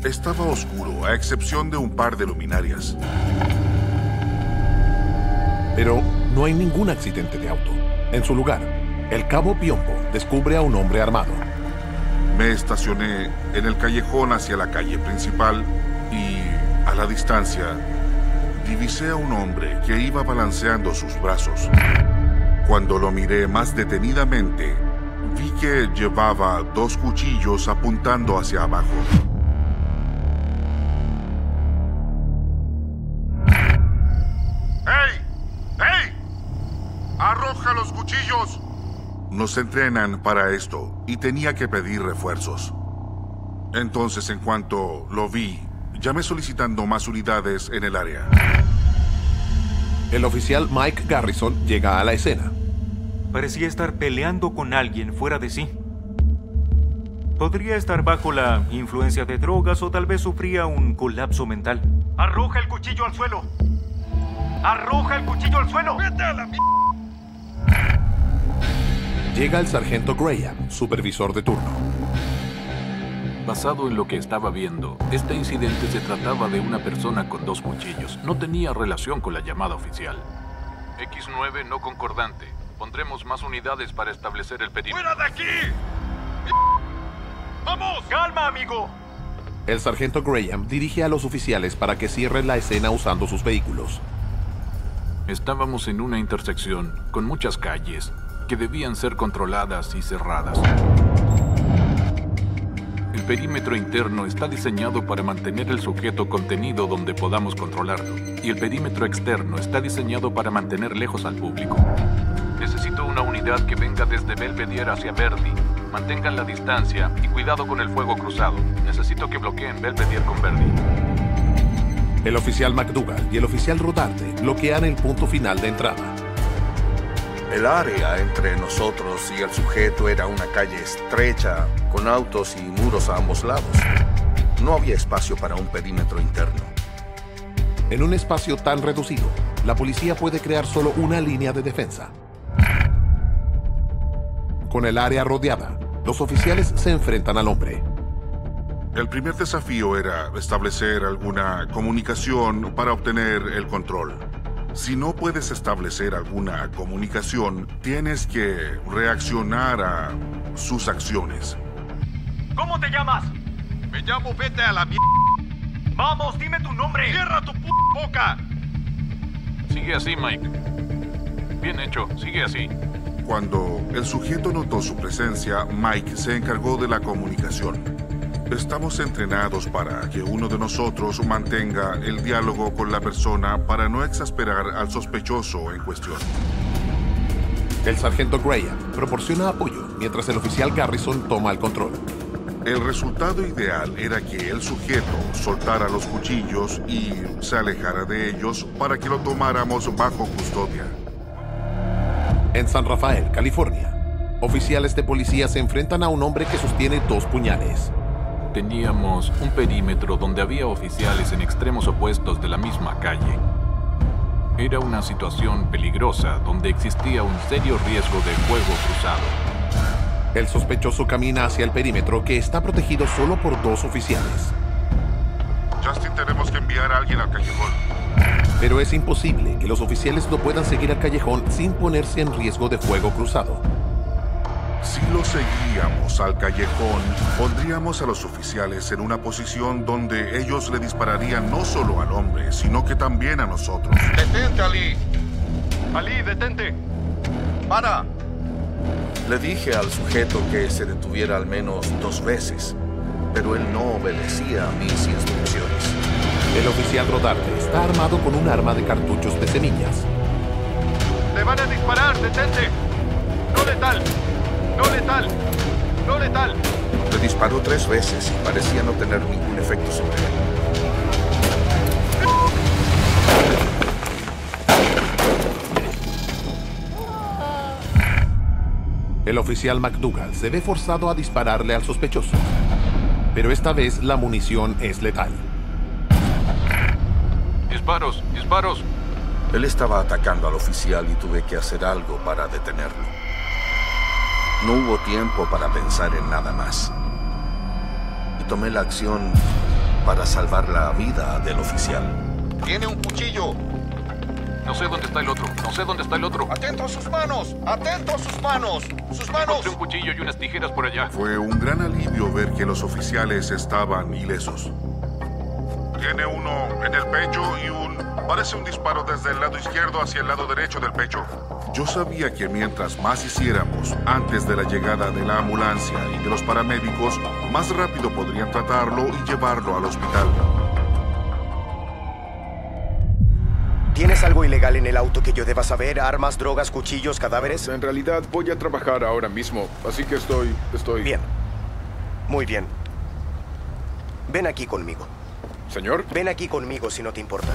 Estaba oscuro, a excepción de un par de luminarias. Pero no hay ningún accidente de auto. En su lugar, el cabo Piombo descubre a un hombre armado. Me estacioné en el callejón hacia la calle principal y, a la distancia, divisé a un hombre que iba balanceando sus brazos. Cuando lo miré más detenidamente, vi que llevaba 2 cuchillos apuntando hacia abajo. ¡Hey! ¡Hey! ¡Arroja los cuchillos! Nos entrenan para esto y tenía que pedir refuerzos. Entonces, en cuanto lo vi, llamé solicitando más unidades en el área. El oficial Mike Garrison llega a la escena. Parecía estar peleando con alguien fuera de sí. Podría estar bajo la influencia de drogas o tal vez sufría un colapso mental. ¡Arroja el cuchillo al suelo! ¡Arroja el cuchillo al suelo! ¡Vete a la mierda! Llega el sargento Graham, supervisor de turno. Basado en lo que estaba viendo, este incidente se trataba de una persona con 2 cuchillos. No tenía relación con la llamada oficial. X9 no concordante. Pondremos más unidades para establecer el perímetro. ¡Fuera de aquí! ¡Vamos! ¡Calma, amigo! El sargento Graham dirige a los oficiales para que cierren la escena usando sus vehículos. Estábamos en una intersección con muchas calles que debían ser controladas y cerradas. El perímetro interno está diseñado para mantener el sujeto contenido donde podamos controlarlo, y el perímetro externo está diseñado para mantener lejos al público. Necesito una unidad que venga desde Belvedere hacia Verdi. Mantengan la distancia y cuidado con el fuego cruzado. Necesito que bloqueen Belvedere con Verdi. El oficial McDougall y el oficial Rodarte bloquean el punto final de entrada. El área entre nosotros y el sujeto era una calle estrecha, con autos y muros a ambos lados. No había espacio para un perímetro interno. En un espacio tan reducido, la policía puede crear solo una línea de defensa. Con el área rodeada, los oficiales se enfrentan al hombre. El primer desafío era establecer alguna comunicación para obtener el control. Si no puedes establecer alguna comunicación, tienes que reaccionar a sus acciones. ¿Cómo te llamas? Me llamo Vete a la mierda. ¡Vamos, dime tu nombre! ¡Cierra tu boca! Sigue así, Mike. Bien hecho, sigue así. Cuando el sujeto notó su presencia, Mike se encargó de la comunicación. Estamos entrenados para que uno de nosotros mantenga el diálogo con la persona para no exasperar al sospechoso en cuestión. El sargento Graham proporciona apoyo mientras el oficial Garrison toma el control. El resultado ideal era que el sujeto soltara los cuchillos y se alejara de ellos para que lo tomáramos bajo custodia. En San Rafael, California, oficiales de policía se enfrentan a un hombre que sostiene 2 puñales. Teníamos un perímetro donde había oficiales en extremos opuestos de la misma calle. Era una situación peligrosa donde existía un serio riesgo de fuego cruzado. El sospechoso camina hacia el perímetro que está protegido solo por 2 oficiales. Justin, tenemos que enviar a alguien al callejón. Pero es imposible que los oficiales no puedan seguir al callejón sin ponerse en riesgo de fuego cruzado. Si lo seguíamos al callejón, pondríamos a los oficiales en una posición donde ellos le dispararían no solo al hombre, sino que también a nosotros. ¡Detente, Ali! ¡Ali, detente! ¡Para! Le dije al sujeto que se detuviera al menos 2 veces, pero él no obedecía a mis instrucciones. El oficial Rodarte está armado con un arma de cartuchos de semillas. ¡Te van a disparar! ¡Detente! ¡No letal! ¡No letal! ¡No letal! Le disparó 3 veces y parecía no tener ningún efecto sobre él. El oficial McDougall se ve forzado a dispararle al sospechoso. Pero esta vez la munición es letal. ¡Disparos! ¡Disparos! Él estaba atacando al oficial y tuve que hacer algo para detenerlo. No hubo tiempo para pensar en nada más. Y tomé la acción para salvar la vida del oficial. ¡Tiene un cuchillo! No sé dónde está el otro. No sé dónde está el otro. ¡Atento a sus manos! ¡Atento a sus manos! ¡Sus manos! Encontré un cuchillo y unas tijeras por allá. Fue un gran alivio ver que los oficiales estaban ilesos. Tiene uno en el pecho y parece un disparo desde el lado izquierdo hacia el lado derecho del pecho. Yo sabía que mientras más hiciéramos antes de la llegada de la ambulancia y de los paramédicos, más rápido podrían tratarlo y llevarlo al hospital. ¿Tienes algo ilegal en el auto que yo deba saber? ¿Armas, drogas, cuchillos, cadáveres? En realidad voy a trabajar ahora mismo, así que estoy... Bien. Muy bien. Ven aquí conmigo. ¿Señor? Ven aquí conmigo si no te importa.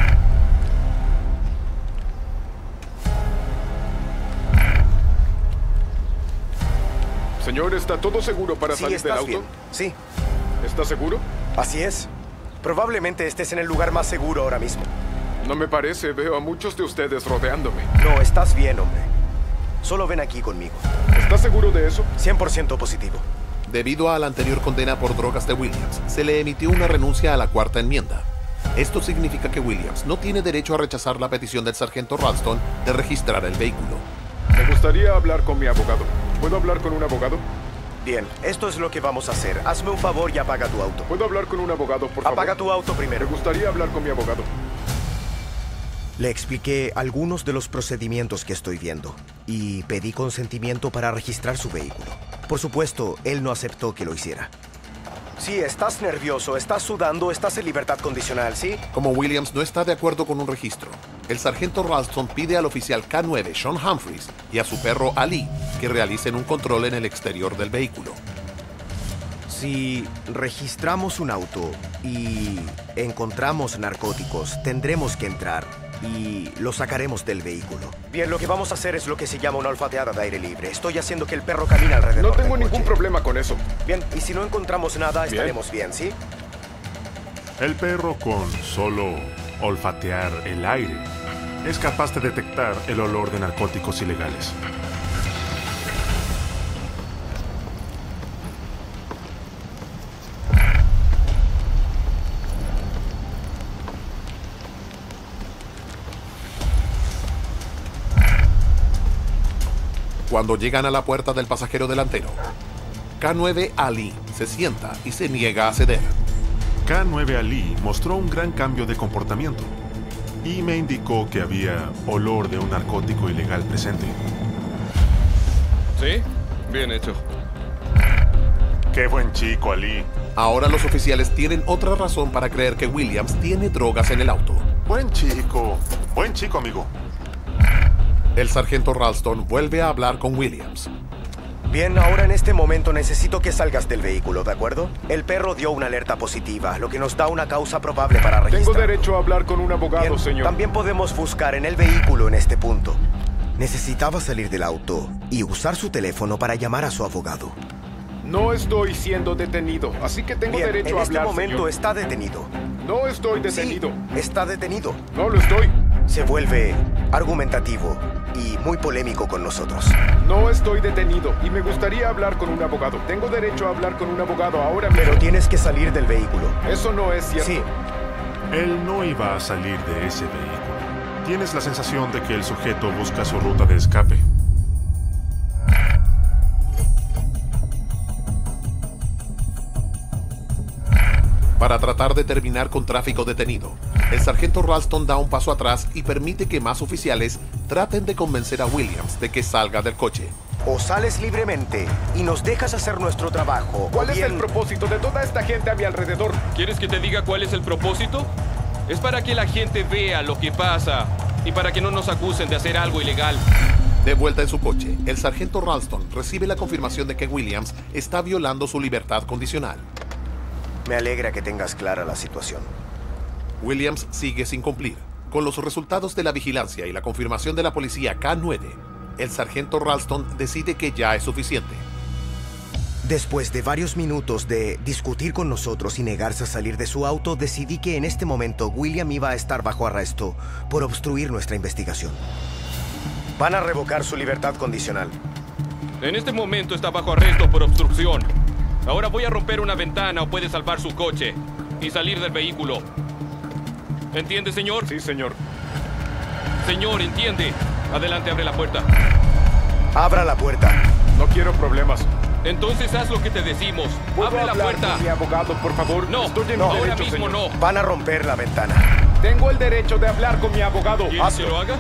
Señor, ¿está todo seguro para salir del auto? Bien. Sí. ¿Está seguro? Así es. Probablemente estés en el lugar más seguro ahora mismo. No me parece, veo a muchos de ustedes rodeándome. No, estás bien, hombre. Solo ven aquí conmigo. ¿Estás seguro de eso? 100% positivo. Debido a la anterior condena por drogas de Williams, se le emitió una renuncia a la cuarta enmienda. Esto significa que Williams no tiene derecho a rechazar la petición del sargento Ralston de registrar el vehículo. Me gustaría hablar con mi abogado. ¿Puedo hablar con un abogado? Bien, esto es lo que vamos a hacer. Hazme un favor y apaga tu auto. ¿Puedo hablar con un abogado, por favor? Apaga tu auto Me primero. gustaría hablar con mi abogado. Le expliqué algunos de los procedimientos que estoy viendo y pedí consentimiento para registrar su vehículo. Por supuesto, él no aceptó que lo hiciera. Sí, estás nervioso, estás sudando, estás en libertad condicional, ¿sí? Como Williams no está de acuerdo con un registro, el sargento Ralston pide al oficial K9 Sean Humphreys y a su perro Ali que realicen un control en el exterior del vehículo. Si registramos un auto y encontramos narcóticos, tendremos que entrar y lo sacaremos del vehículo. Bien, lo que vamos a hacer es lo que se llama una olfateada de aire libre. Estoy haciendo que el perro camine alrededor No del tengo ningún coche. problema con eso. Bien, y si no encontramos nada, estaremos bien, ¿sí? El perro, con solo olfatear el aire, es capaz de detectar el olor de narcóticos ilegales. Cuando llegan a la puerta del pasajero delantero, K9 Ali se sienta y se niega a ceder. K9 Ali mostró un gran cambio de comportamiento y me indicó que había olor de un narcótico ilegal presente. ¿Sí? Bien hecho. ¡Qué buen chico, Ali! Ahora los oficiales tienen otra razón para creer que Williams tiene drogas en el auto. Buen chico, amigo. El sargento Ralston vuelve a hablar con Williams. Bien, ahora en este momento necesito que salgas del vehículo, ¿de acuerdo? El perro dio una alerta positiva, lo que nos da una causa probable para registrar. Tengo derecho a hablar con un abogado, Bien, señor. también podemos buscar en el vehículo en este punto. Necesitaba salir del auto y usar su teléfono para llamar a su abogado. No estoy siendo detenido, así que tengo Bien, derecho en a este hablar, momento señor. está detenido. No estoy detenido. Sí, está detenido. No lo estoy. Se vuelve argumentativo y muy polémico con nosotros. No estoy detenido y me gustaría hablar con un abogado. Tengo derecho a hablar con un abogado ahora mismo. Pero tienes que salir del vehículo. Eso no es cierto. Sí, Él no iba a salir de ese vehículo. Tienes la sensación de que el sujeto busca su ruta de escape. Para tratar de terminar con tráfico detenido, el sargento Ralston da un paso atrás y permite que más oficiales traten de convencer a Williams de que salga del coche. o sales libremente y nos dejas hacer nuestro trabajo. ¿Cuál o es bien- el propósito de toda esta gente a mi alrededor? ¿Quieres que te diga cuál es el propósito? Es para que la gente vea lo que pasa y para que no nos acusen de hacer algo ilegal. De vuelta en su coche, el sargento Ralston recibe la confirmación de que Williams está violando su libertad condicional. Me alegra que tengas clara la situación. Williams sigue sin cumplir. Con los resultados de la vigilancia y la confirmación de la policía K9, el sargento Ralston decide que ya es suficiente. Después de varios minutos de discutir con nosotros y negarse a salir de su auto, decidí que en este momento William iba a estar bajo arresto por obstruir nuestra investigación. Van a revocar su libertad condicional. En este momento está bajo arresto por obstrucción. Ahora voy a romper una ventana o puede salvar su coche. y salir del vehículo. ¿Entiende, señor? Sí, señor. Señor, entiende. Adelante, abre la puerta. Abra la puerta. No quiero problemas. Entonces haz lo que te decimos. ¿Puedo Abre la hablar puerta. con mi abogado, por favor? No, Estoy en mi ahora derecho, mismo señor. no. Van a romper la ventana. Tengo el derecho de hablar con mi abogado. ¿Quieres que lo haga?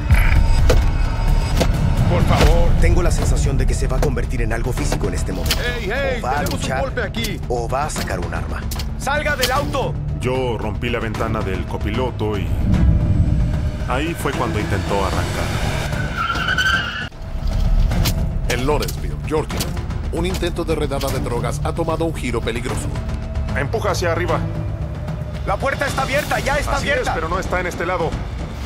Por favor. Tengo la sensación de que se va a convertir en algo físico en este momento. ¡Hey, hey! O va a ¡Tenemos luchar, un golpe aquí! o va a sacar un arma. ¡Salga del auto! Yo rompí la ventana del copiloto y ahí fue cuando intentó arrancar. En Lawrenceville, Georgia, un intento de redada de drogas ha tomado un giro peligroso. Empuja hacia arriba. La puerta está abierta, ya está Así es, pero no está en este lado.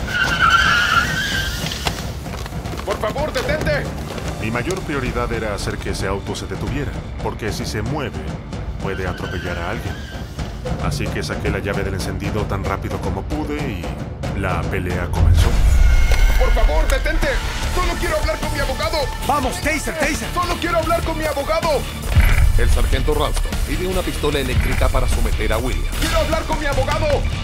Por favor, detente. Mi mayor prioridad era hacer que ese auto se detuviera, porque si se mueve, puede atropellar a alguien. Así que saqué la llave del encendido tan rápido como pude y la pelea comenzó. Por favor, detente. Solo quiero hablar con mi abogado. ¡Vamos, taser, taser! Solo quiero hablar con mi abogado. El sargento Ralston pide una pistola eléctrica para someter a Williams. Quiero hablar con mi abogado.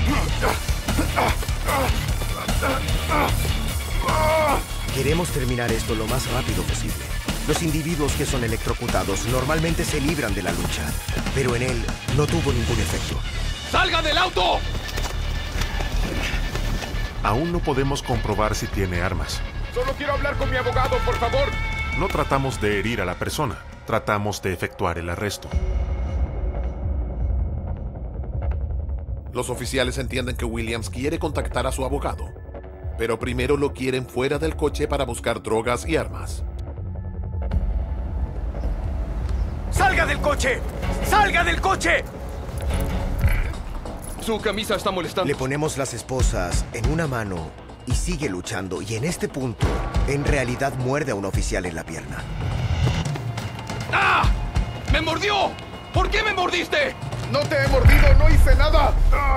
Queremos terminar esto lo más rápido posible. Los individuos que son electrocutados normalmente se libran de la lucha, pero en él no tuvo ningún efecto. ¡Salga del auto! Aún no podemos comprobar si tiene armas. Solo quiero hablar con mi abogado, por favor. No tratamos de herir a la persona, tratamos de efectuar el arresto. Los oficiales entienden que Williams quiere contactar a su abogado, pero primero lo quieren fuera del coche para buscar drogas y armas. ¡Salga del coche! ¡Salga del coche! Su camisa está molestando. Le ponemos las esposas en una mano y sigue luchando, y en este punto, en realidad muerde a un oficial en la pierna. ¡Ah! ¡Me mordió! ¿Por qué me mordiste? No te he mordido, no hice nada.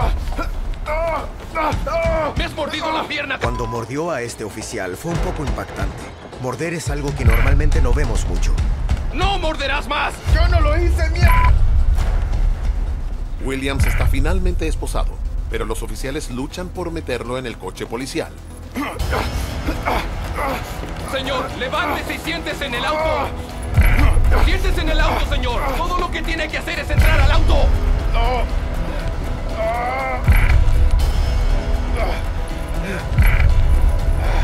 ¡Me has mordido la pierna! Cuando mordió a este oficial fue un poco impactante. Morder es algo que normalmente no vemos mucho. ¡No morderás más! Yo no lo hice, mierda. Williams está finalmente esposado, pero los oficiales luchan por meterlo en el coche policial. Señor, levántese y siéntese en el auto. Siéntese en el auto, señor. Todo lo que tiene que hacer es entrar al auto.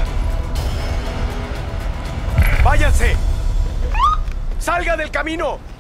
¡Váyanse! ¡Salga del camino!